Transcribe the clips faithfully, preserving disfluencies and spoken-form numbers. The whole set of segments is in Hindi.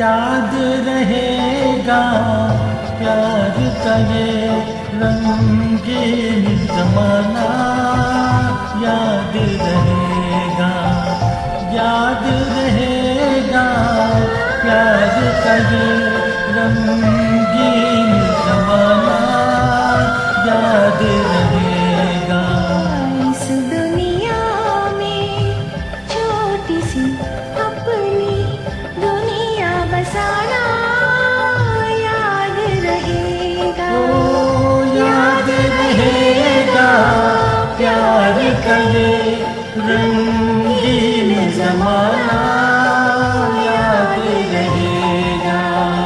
याद रहेगा प्यार का ये रंगीन ज़माना, याद रहेगा, याद रहेगा प्यार का ये रंगीन ज़माना, याद रहेगा। इस दुनिया में छोटी सी अपनी दुनिया बसाना, याद रहेगा, ओ याद रहेगा प्यार का ये रंगीन ज़माना, याद रहेगा।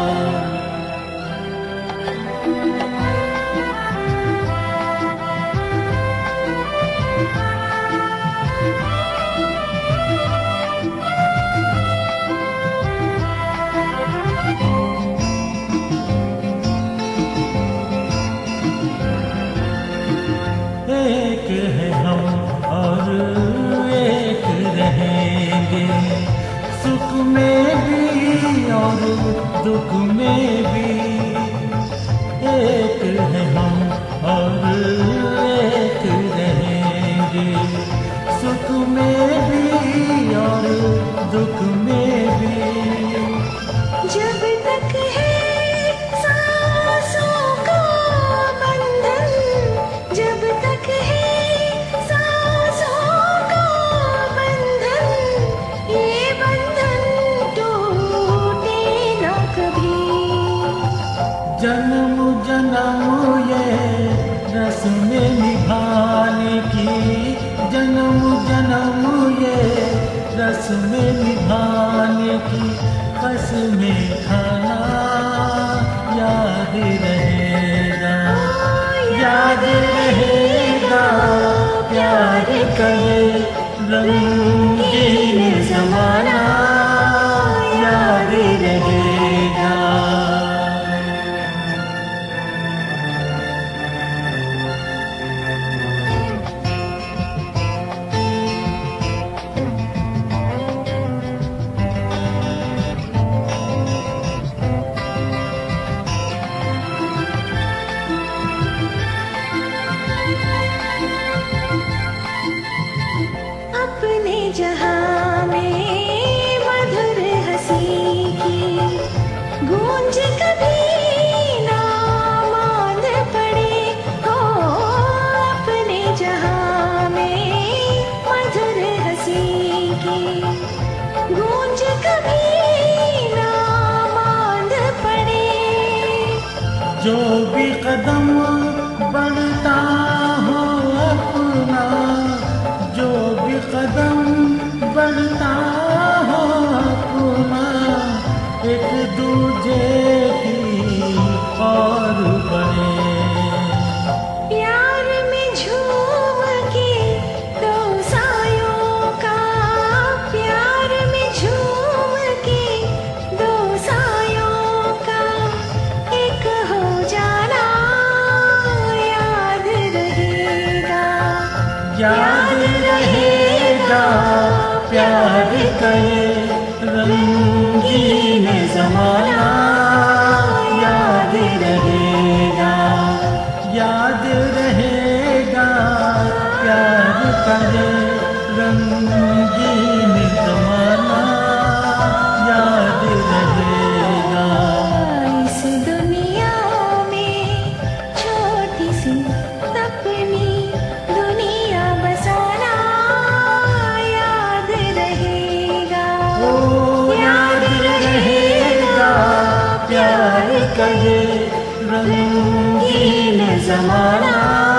एक है हम और एक रहेंगे, सुख में भी और दुख में भी। एक है हम और एक रहेंगे, सुख में भी और दुख में भी। जब तक है सांसों का बंधन, जब तक है सांसों का बंधन, ये बंधन टूटे ना कभी। जन्म जन्म ये रस्में निभाने की, जन्म जन्म ये रस्में निभाने की कसमें खाना, याद रहेगा, याद रहेगा प्यार का ये रंगीन ज़माना, याद रहेगा। अपने जहां में मधुर हंसी की गूंज कभी ना मान पड़े हो। अपने जहां में मधुर हंसी की गूंज कभी ना मान पड़े। जो भी कदम बढ़ता हो अपना, जो भी कदम बढ़ता हो अपना, एक दूजे की और बढ़े। प्यार में झूम के दो सायों का, प्यार में झूम के दो सायों का एक हो जाना, याद रहेगा, याद रहेगा प्यार का ये रंगीन ज़माना, याद रहेगा, याद रहेगा प्यार का ये रंगीन ज़माना, याद रहेगा। इस दुनिया में छोटी सी अपनी दुनिया बसाना, याद रहेगा, ओ याद रहेगा प्यार का ये रंगीन ज़माना,